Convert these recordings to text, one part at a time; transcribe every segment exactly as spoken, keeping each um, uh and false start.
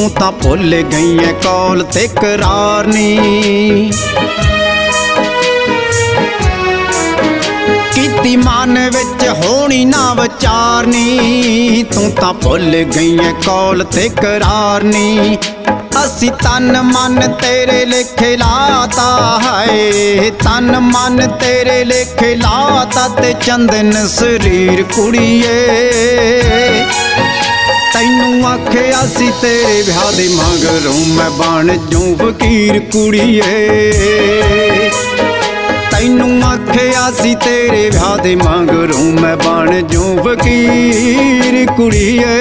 तू तां भुल गई है कौल ते करार नी। कीती मन विच होनी ना विचारनी, तू तां भुल गई है कौल ते करार नी। असी तन मन तेरे लेखे लाता है, तन मन तेरे लेखे लाता ते चंदन शरीर कुड़िए। तैनू आखिया सी तेरे ब्याह दे मगरों मैं बन जाऊं फकीर कुड़िए। तैनू आखिया सी तेरे ब्याह दे मगरों मैं बन जाऊं फकीर कुड़िए।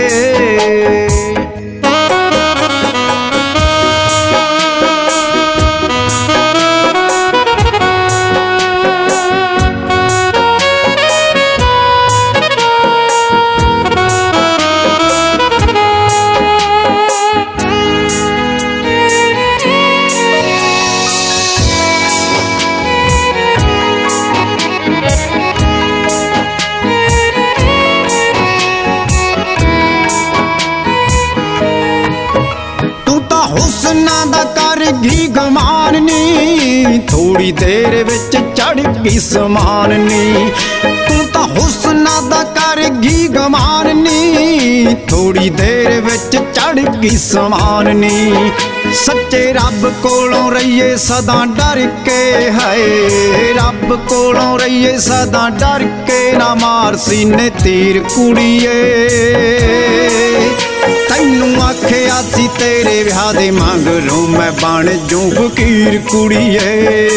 हुस्ना दा कर घी गमान नी, थोड़ी देर विच चढ़ गई समान नी। तू तां हुस्ना दा कर घी गमान नी, थोड़ी देर विच चढ़ गई समान नी। सच्चे रब कोलों रहिए सदा डर के है, रब कोलों रहिए सदा डर के, ना मार सीने तीर कुड़िए। तैनू आखिया सी तेरे ब्याह दे मगरों मैं बन जाऊं फकीर कुड़िए।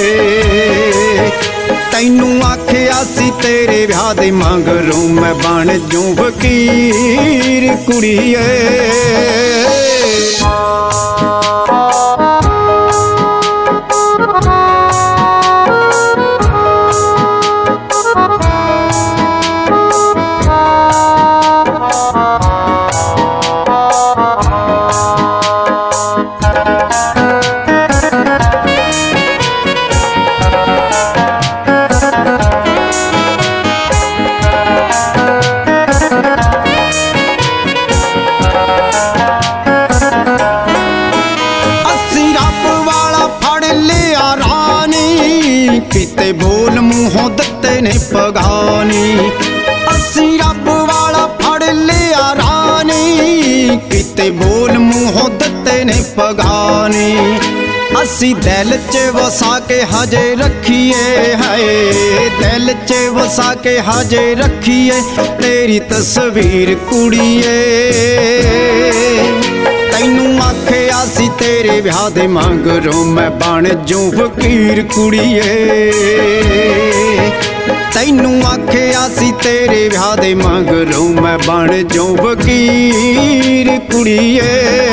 तैनू आखिया सी तेरे ब्याह दे मगरों मैं बन जाऊं फकीर कुड़िए। किते बोल मुँहों दत्ते ने पगानी, असी रब वाला फड़ लिया रानी। किते बोल मुँहों दत्ते ने पगानी, असी दिल च वसा के हजे रखिए है, दिल च वसा के हजे रखिए तेरी तस्वीर कुड़िए। तैनू आखिया सी तेरे ब्याह दे मगरों मैं बन जाऊं फकीर कुड़िए। तैनू आखिया सी तेरे ब्याह दे मगरों मैं बन जाऊं फकीर कुड़िए।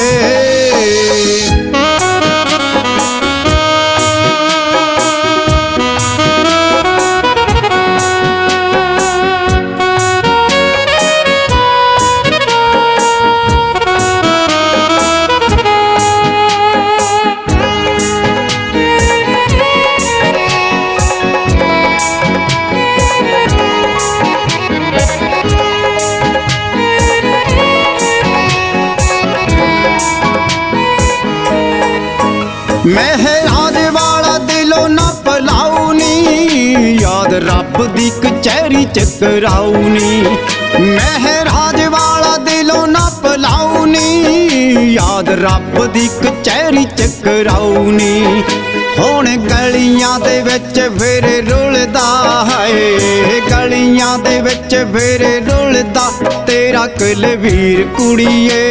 महराज वाला दिलों ना पलाऊनी, याद रब दी कचहरी चकराऊनी। महराज वाला दिलों ना पलाऊनी, याद रब दी कचहरी चकराऊनी। हुण गलियां दे विच फिर रुलदा है, गलियां दे विच फिर रुलदा तेरा कुलवीर कुड़िए।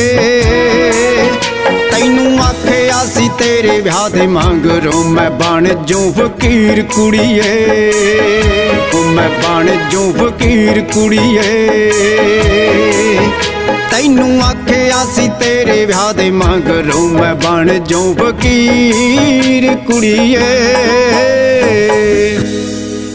तैनू आखिया सी तेरे ब्याह दे मगरों मैं बन जाऊं फकीर कुड़िए। मैं बन जाऊं फकीर कुड़िए। तैनू आखिया सी तेरे ब्याह दे मगरों मैं बन जाऊं फकीर कुड़िए।